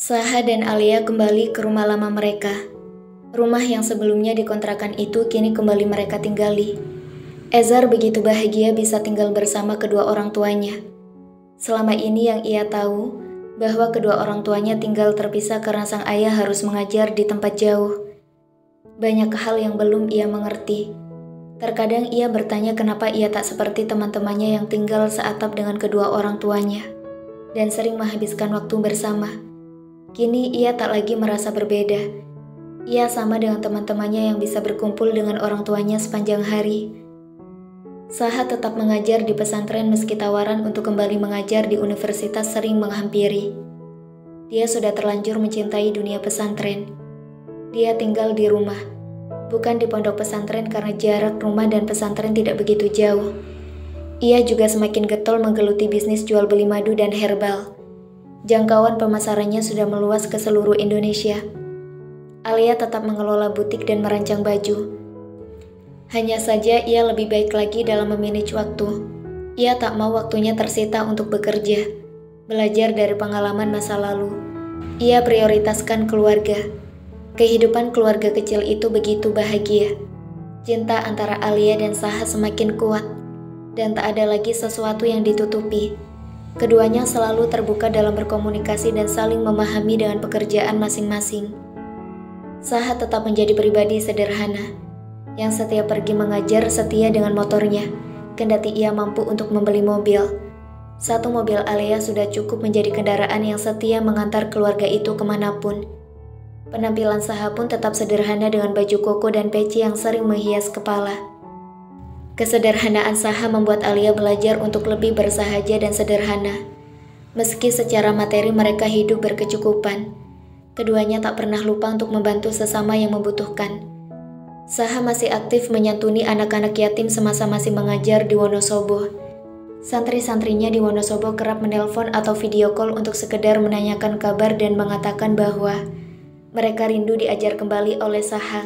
Saha dan Alia kembali ke rumah lama mereka. Rumah yang sebelumnya dikontrakan itu kini kembali mereka tinggali. Ezar begitu bahagia bisa tinggal bersama kedua orang tuanya. Selama ini yang ia tahu, bahwa kedua orang tuanya tinggal terpisah karena sang ayah harus mengajar di tempat jauh. Banyak hal yang belum ia mengerti. Terkadang ia bertanya kenapa ia tak seperti teman-temannya yang tinggal seatap dengan kedua orang tuanya, dan sering menghabiskan waktu bersama. Kini ia tak lagi merasa berbeda. Ia sama dengan teman-temannya yang bisa berkumpul dengan orang tuanya sepanjang hari. Saha tetap mengajar di pesantren meski tawaran untuk kembali mengajar di universitas sering menghampiri. Dia sudah terlanjur mencintai dunia pesantren. Dia tinggal di rumah, bukan di pondok pesantren karena jarak rumah dan pesantren tidak begitu jauh. Ia juga semakin getol menggeluti bisnis jual beli madu dan herbal. Jangkauan pemasarannya sudah meluas ke seluruh Indonesia. Alia tetap mengelola butik dan merancang baju. Hanya saja ia lebih baik lagi dalam memanage waktu. Ia tak mau waktunya tersita untuk bekerja, belajar dari pengalaman masa lalu. Ia prioritaskan keluarga. Kehidupan keluarga kecil itu begitu bahagia. Cinta antara Alia dan Saha semakin kuat, dan tak ada lagi sesuatu yang ditutupi. Keduanya selalu terbuka dalam berkomunikasi dan saling memahami dengan pekerjaan masing-masing. Saha tetap menjadi pribadi sederhana, yang setiap pergi mengajar setia dengan motornya, kendati ia mampu untuk membeli mobil. Satu mobil Alia sudah cukup menjadi kendaraan yang setia mengantar keluarga itu kemanapun. Penampilan Saha pun tetap sederhana dengan baju koko dan peci yang sering menghias kepala. Kesederhanaan Saha membuat Alia belajar untuk lebih bersahaja dan sederhana. Meski secara materi mereka hidup berkecukupan, keduanya tak pernah lupa untuk membantu sesama yang membutuhkan. Saha masih aktif menyantuni anak-anak yatim semasa masih mengajar di Wonosobo. Santri-santrinya di Wonosobo kerap menelpon atau video call untuk sekedar menanyakan kabar dan mengatakan bahwa mereka rindu diajar kembali oleh Saha.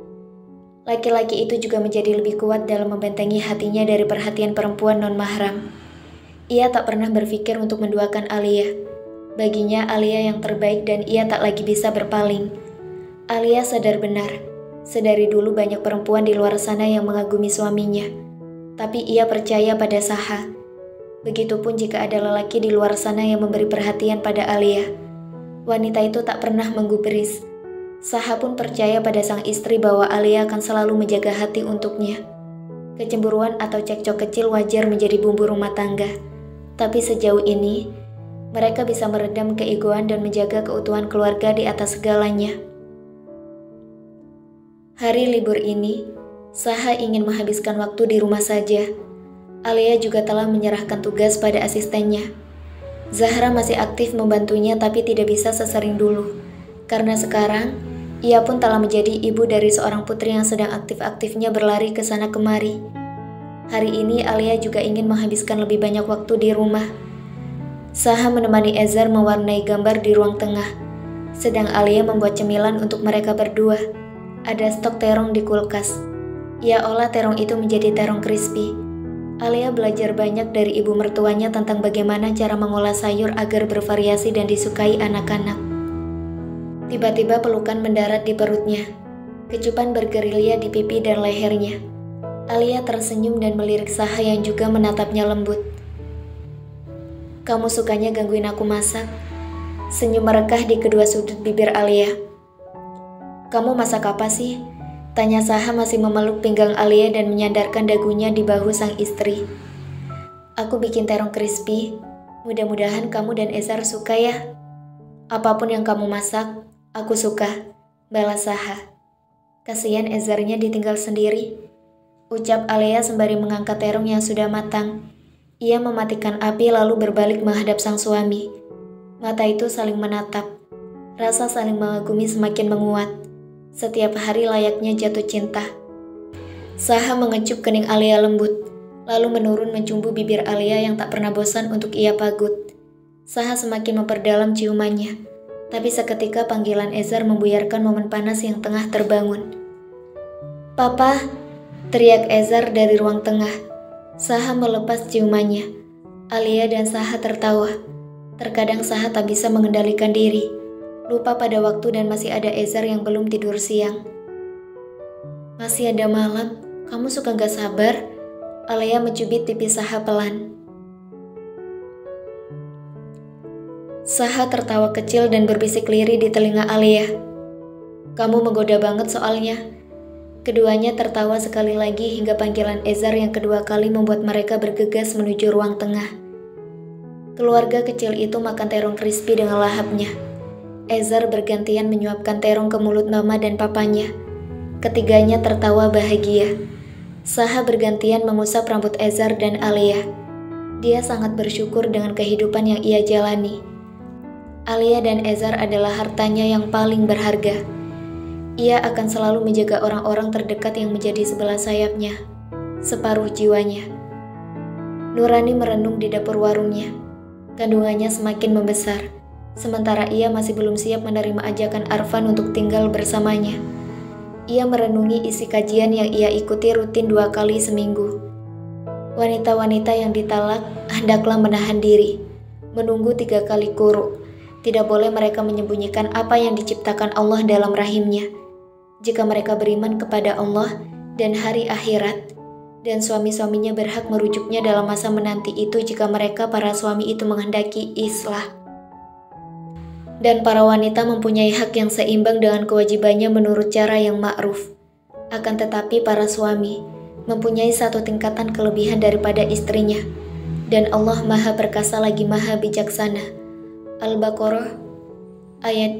Laki-laki itu juga menjadi lebih kuat dalam membentengi hatinya dari perhatian perempuan non-mahram. Ia tak pernah berpikir untuk menduakan Alia. Baginya Alia yang terbaik dan ia tak lagi bisa berpaling. Alia sadar benar, sedari dulu banyak perempuan di luar sana yang mengagumi suaminya. Tapi ia percaya pada Saha. Begitupun jika ada lelaki di luar sana yang memberi perhatian pada Alia. Wanita itu tak pernah menggubris. Saha pun percaya pada sang istri bahwa Alia akan selalu menjaga hati untuknya. Kecemburuan atau cekcok kecil wajar menjadi bumbu rumah tangga. Tapi sejauh ini, mereka bisa meredam keegoan dan menjaga keutuhan keluarga di atas segalanya. Hari libur ini, Saha ingin menghabiskan waktu di rumah saja. Alia juga telah menyerahkan tugas pada asistennya. Zahra masih aktif membantunya tapi tidak bisa sesering dulu. Karena sekarang, ia pun telah menjadi ibu dari seorang putri yang sedang aktif-aktifnya berlari ke sana kemari. Hari ini Alia juga ingin menghabiskan lebih banyak waktu di rumah. Saha menemani Ezar mewarnai gambar di ruang tengah, sedang Alia membuat cemilan untuk mereka berdua. Ada stok terong di kulkas. Ia olah terong itu menjadi terong crispy. Alia belajar banyak dari ibu mertuanya tentang bagaimana cara mengolah sayur agar bervariasi dan disukai anak-anak. Tiba-tiba pelukan mendarat di perutnya. Kecupan bergerilya di pipi dan lehernya. Alia tersenyum dan melirik Saha yang juga menatapnya lembut. "Kamu sukanya gangguin aku masak?" Senyum merekah di kedua sudut bibir Alia. "Kamu masak apa sih?" tanya Saha masih memeluk pinggang Alia dan menyandarkan dagunya di bahu sang istri. "Aku bikin terong crispy. Mudah-mudahan kamu dan Ezar suka ya." "Apapun yang kamu masak, aku suka," balas Saha. "Kasihan Ezarnya ditinggal sendiri," ucap Alia sembari mengangkat terong yang sudah matang. Ia mematikan api lalu berbalik menghadap sang suami. Mata itu saling menatap. Rasa saling mengagumi semakin menguat. Setiap hari layaknya jatuh cinta. Saha mengecup kening Alia lembut, lalu menurun mencumbu bibir Alia yang tak pernah bosan untuk ia pagut. Saha semakin memperdalam ciumannya, tapi seketika panggilan Ezar membuyarkan momen panas yang tengah terbangun. "Papa!" teriak Ezar dari ruang tengah. Saha melepas ciumannya. Alia dan Saha tertawa. Terkadang Saha tak bisa mengendalikan diri. Lupa pada waktu dan masih ada Ezar yang belum tidur siang. Masih ada malam, kamu suka gak sabar? Alea mencubit pipi Saha pelan. Saha tertawa kecil dan berbisik lirih di telinga Alea. Kamu menggoda banget soalnya. Keduanya tertawa sekali lagi hingga panggilan Ezar yang kedua kali membuat mereka bergegas menuju ruang tengah. Keluarga kecil itu makan terong crispy dengan lahapnya. Ezar bergantian menyuapkan terong ke mulut mama dan papanya. Ketiganya tertawa bahagia. Saha bergantian mengusap rambut Ezar dan Alea. Dia sangat bersyukur dengan kehidupan yang ia jalani. Alea dan Ezar adalah hartanya yang paling berharga. Ia akan selalu menjaga orang-orang terdekat yang menjadi sebelah sayapnya, separuh jiwanya. Nurani merenung di dapur warungnya. Kandungannya semakin membesar, sementara ia masih belum siap menerima ajakan Arfan untuk tinggal bersamanya. Ia merenungi isi kajian yang ia ikuti rutin 2 kali seminggu. Wanita-wanita yang ditalak hendaklah menahan diri, menunggu 3 kali quru. Tidak boleh mereka menyembunyikan apa yang diciptakan Allah dalam rahimnya. Jika mereka beriman kepada Allah dan hari akhirat, dan suami-suaminya berhak merujuknya dalam masa menanti itu jika mereka para suami itu menghendaki islah. Dan para wanita mempunyai hak yang seimbang dengan kewajibannya menurut cara yang ma'ruf. Akan tetapi para suami mempunyai satu tingkatan kelebihan daripada istrinya. Dan Allah Maha Perkasa lagi Maha Bijaksana. Al-Baqarah ayat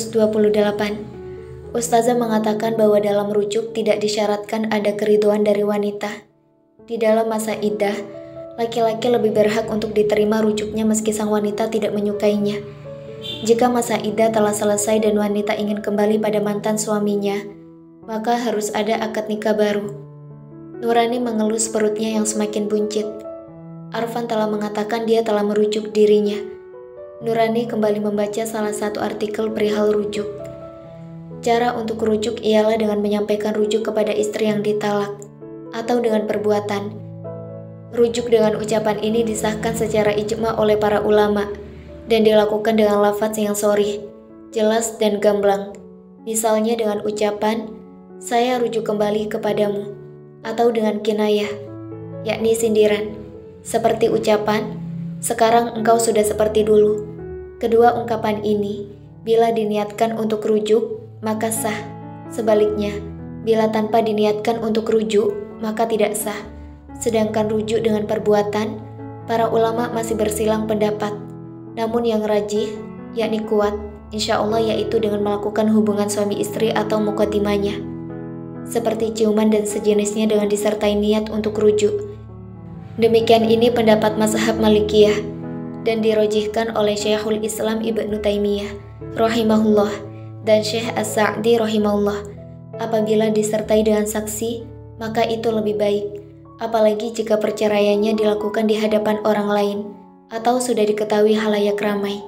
228. Ustazah mengatakan bahwa dalam rujuk tidak disyaratkan ada keridhaan dari wanita. Di dalam masa iddah, laki-laki lebih berhak untuk diterima rujuknya meski sang wanita tidak menyukainya. Jika masa iddah telah selesai dan wanita ingin kembali pada mantan suaminya, maka harus ada akad nikah baru. Nurani mengelus perutnya yang semakin buncit. Arfan telah mengatakan dia telah merujuk dirinya. Nurani kembali membaca salah satu artikel perihal rujuk. Cara untuk rujuk ialah dengan menyampaikan rujuk kepada istri yang ditalak, atau dengan perbuatan. Rujuk dengan ucapan ini disahkan secara ijma oleh para ulama, dan dilakukan dengan lafaz yang sharih, jelas dan gamblang. Misalnya dengan ucapan, saya rujuk kembali kepadamu, atau dengan kinayah, yakni sindiran, seperti ucapan, sekarang engkau sudah seperti dulu. Kedua ungkapan ini, bila diniatkan untuk rujuk, maka sah. Sebaliknya, bila tanpa diniatkan untuk rujuk, maka tidak sah. Sedangkan rujuk dengan perbuatan, para ulama masih bersilang pendapat. Namun yang rajih, yakni kuat, insya Allah yaitu dengan melakukan hubungan suami istri atau muqaddimahnya. Seperti ciuman dan sejenisnya dengan disertai niat untuk rujuk. Demikian ini pendapat mazhab Malikiyah dan dirojihkan oleh Syekhul Islam Ibnu Taimiyah rahimahullah dan Syekh As-Sa'di rahimahullah. Apabila disertai dengan saksi, maka itu lebih baik, apalagi jika perceraiannya dilakukan di hadapan orang lain atau sudah diketahui halayak ramai.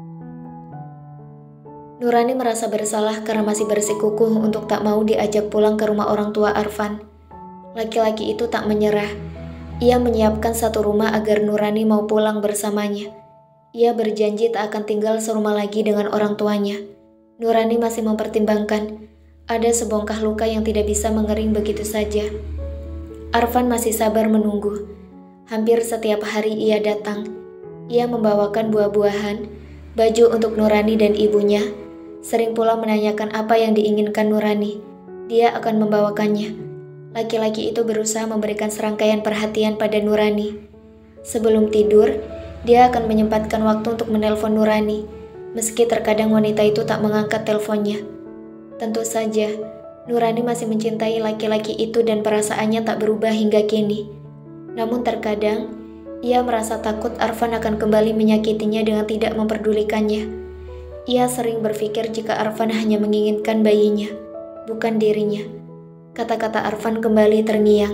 Nurani merasa bersalah karena masih bersikukuh untuk tak mau diajak pulang ke rumah orang tua Arfan. Laki-laki itu tak menyerah. Ia menyiapkan satu rumah agar Nurani mau pulang bersamanya. Ia berjanji tak akan tinggal serumah lagi dengan orang tuanya. Nurani masih mempertimbangkan. Ada sebongkah luka yang tidak bisa mengering begitu saja. Arfan masih sabar menunggu. Hampir setiap hari ia datang. Ia membawakan buah-buahan, baju untuk Nurani dan ibunya. Sering pula menanyakan apa yang diinginkan Nurani. Dia akan membawakannya. Laki-laki itu berusaha memberikan serangkaian perhatian pada Nurani. Sebelum tidur, dia akan menyempatkan waktu untuk menelpon Nurani, meski terkadang wanita itu tak mengangkat teleponnya. Tentu saja, Nurani masih mencintai laki-laki itu dan perasaannya tak berubah hingga kini. Namun terkadang, ia merasa takut Arfan akan kembali menyakitinya dengan tidak memperdulikannya. Ia sering berpikir jika Arfan hanya menginginkan bayinya, bukan dirinya. Kata-kata Arfan kembali terngiang.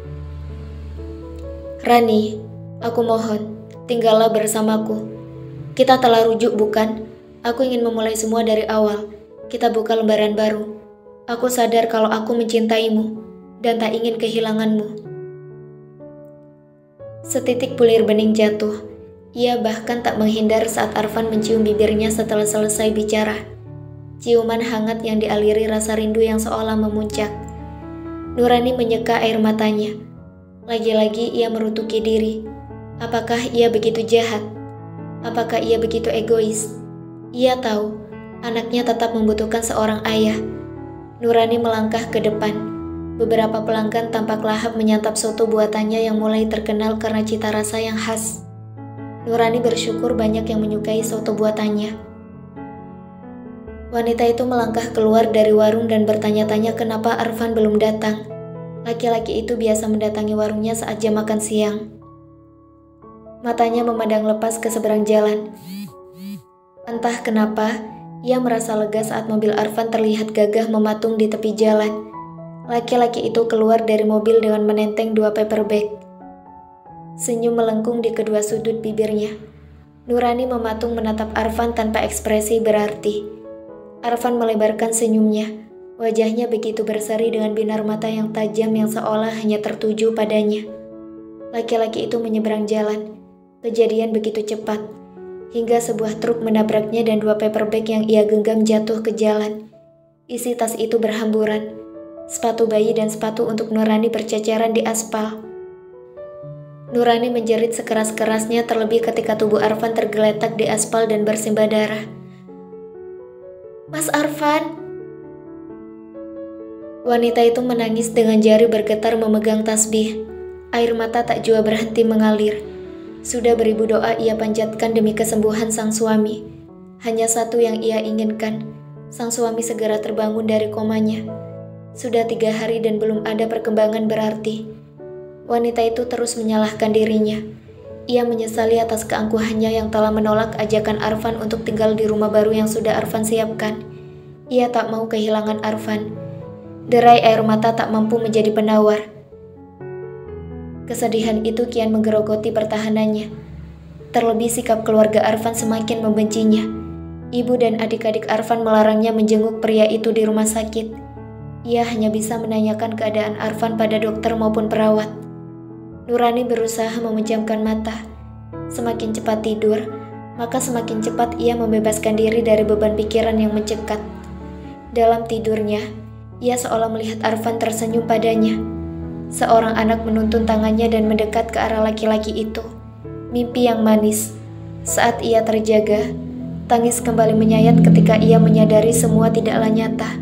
Rani, aku mohon, tinggallah bersamaku. Kita telah rujuk bukan? Aku ingin memulai semua dari awal. Kita buka lembaran baru. Aku sadar kalau aku mencintaimu dan tak ingin kehilanganmu. Setitik bulir bening jatuh. Ia bahkan tak menghindar saat Arfan mencium bibirnya setelah selesai bicara. Ciuman hangat yang dialiri rasa rindu yang seolah memuncak. Nurani menyeka air matanya. Lagi-lagi ia merutuki diri. Apakah ia begitu jahat? Apakah ia begitu egois? Ia tahu, anaknya tetap membutuhkan seorang ayah. Nurani melangkah ke depan. Beberapa pelanggan tampak lahap menyantap soto buatannya yang mulai terkenal karena cita rasa yang khas. Nurani bersyukur banyak yang menyukai soto buatannya. Wanita itu melangkah keluar dari warung dan bertanya-tanya kenapa Arfan belum datang. Laki-laki itu biasa mendatangi warungnya saat jam makan siang. Matanya memandang lepas ke seberang jalan. Entah kenapa, ia merasa lega saat mobil Arfan terlihat gagah mematung di tepi jalan. Laki-laki itu keluar dari mobil dengan menenteng 2 paper bag. Senyum melengkung di kedua sudut bibirnya. Nurani mematung menatap Arfan tanpa ekspresi berarti. Arfan melebarkan senyumnya. Wajahnya begitu berseri dengan binar mata yang tajam yang seolah hanya tertuju padanya. Laki-laki itu menyeberang jalan. Kejadian begitu cepat, hingga sebuah truk menabraknya dan 2 paper bag yang ia genggam jatuh ke jalan. Isi tas itu berhamburan. Sepatu bayi dan sepatu untuk Nurani berceceran di aspal. Nurani menjerit sekeras-kerasnya terlebih ketika tubuh Arfan tergeletak di aspal dan bersimbah darah. "Mas Arfan!" Wanita itu menangis dengan jari bergetar memegang tasbih. Air mata tak jua berhenti mengalir. Sudah beribu doa ia panjatkan demi kesembuhan sang suami. Hanya satu yang ia inginkan, sang suami segera terbangun dari komanya. Sudah 3 hari dan belum ada perkembangan berarti. Wanita itu terus menyalahkan dirinya. Ia menyesali atas keangkuhannya yang telah menolak ajakan Arfan untuk tinggal di rumah baru yang sudah Arfan siapkan. Ia tak mau kehilangan Arfan. Derai air mata tak mampu menjadi penawar. Kesedihan itu kian menggerogoti pertahanannya. Terlebih sikap keluarga Arfan semakin membencinya. Ibu dan adik-adik Arfan melarangnya menjenguk pria itu di rumah sakit. Ia hanya bisa menanyakan keadaan Arfan pada dokter maupun perawat. Nurani berusaha memejamkan mata. Semakin cepat tidur, maka semakin cepat ia membebaskan diri dari beban pikiran yang mencekat. Dalam tidurnya, ia seolah melihat Arfan tersenyum padanya. Seorang anak menuntun tangannya dan mendekat ke arah laki-laki itu. Mimpi yang manis. Saat ia terjaga, tangis kembali menyayat ketika ia menyadari semua tidaklah nyata.